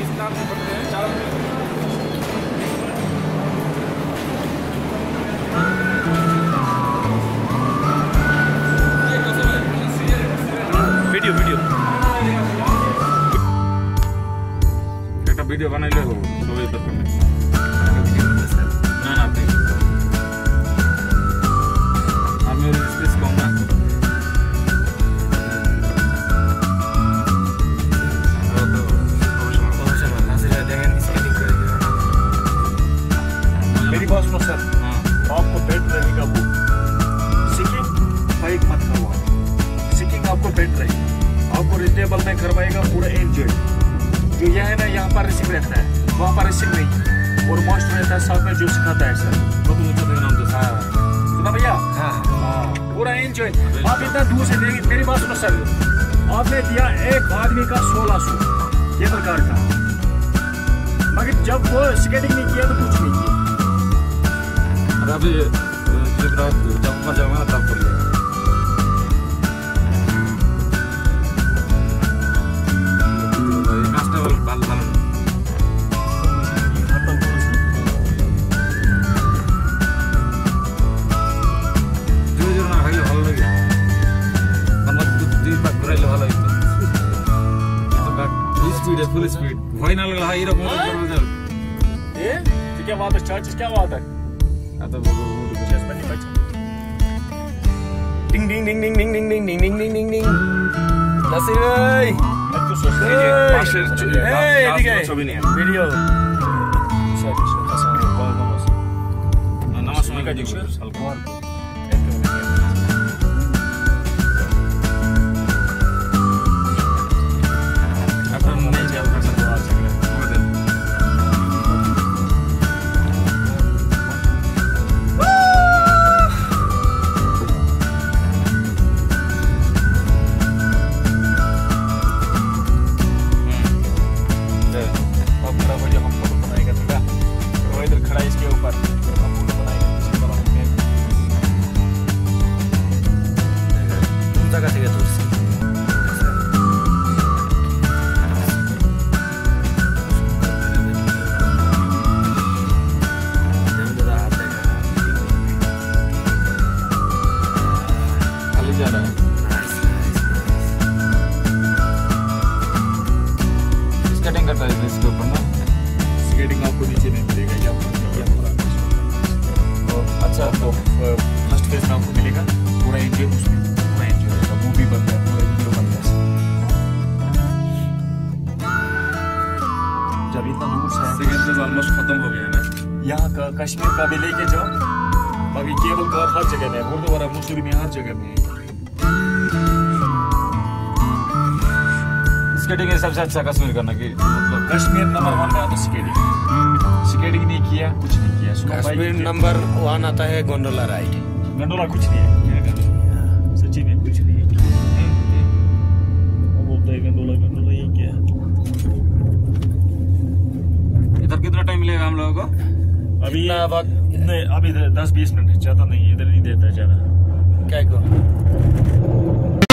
Video बनाइले हो सबै तर्फमा ना ना हामी स्पेस कम ना मेरी बात सुनो सर, आपको बेड रहेगा वो सिकिंग बाइक मत करवाओ, सिकिंग आपको बेड रहेगी, आपको रिजनेबल में करवाएगा पूरा एंजॉय। जो यह है ना यहाँ पर रिस्क रहता है, वहाँ पर रिस्क नहीं, और मास्टर रहता है साथ में जो सिखाता है सर। सुना भैया? हाँ पूरा एंजॉय। आप इतना दूर से देंगे, मेरी बात सुनो सर, आपने दिया एक आदमी का 1600 केबल कार का, मगर जब वो स्केटिंग नहीं किया तो कुछ नहीं किया। अभी जब मजा में तब बोलिए फुल स्पीड फाइनल ला हीरो मोटर ये क्या बात है, चार्जेस क्या बात है? आता डिंग डिंग डिंग डिंग डिंग डिंग डिंग डिंग डिंग डिंग डिंग नसीब भाई तो सोच रहे हैं ठीक है वीडियो नमस्कार का जी अल्कोहल स्केटिंग करता है इसके ऊपर ना, स्केटिंग आपको नीचे नहीं मिलेगा, ये आपको अच्छा तो फर्स्ट फेज में आपको मिलेगा पूरा एंजॉय, उसमें पूरा एंजॉय होगा, मूवी बनता है, पूरा वीडियो बनता है। जब इतना दूर से सेकंड फेज ऑलमोस्ट खत्म हो गया ना, यहाँ का कश्मीर का भी लेके जाओ, बाकी केबल कार हर जगह में, गुरुद्वारा मसूरी में हर जगह में। स्केटिंग सबसे अच्छा कश्मीर करना कि मतलब कश्मीर नंबर 1 में आता स्केटिंग, स्केटिंग नहीं किया कुछ नहीं किया। कश्मीर नंबर 1 आता है गोंडोला राइड, गोंडोला कुछ नहीं है, सच्ची में कुछ नहीं है, वो बोलता है गोंडोला गोंडोला ये क्या है। इधर कितना टाइम मिलेगा हम लोगों को? अभी नहीं, अभी 10-20 मिनट, ज्यादा नहीं, इधर नहीं देता ज्यादा। क्या को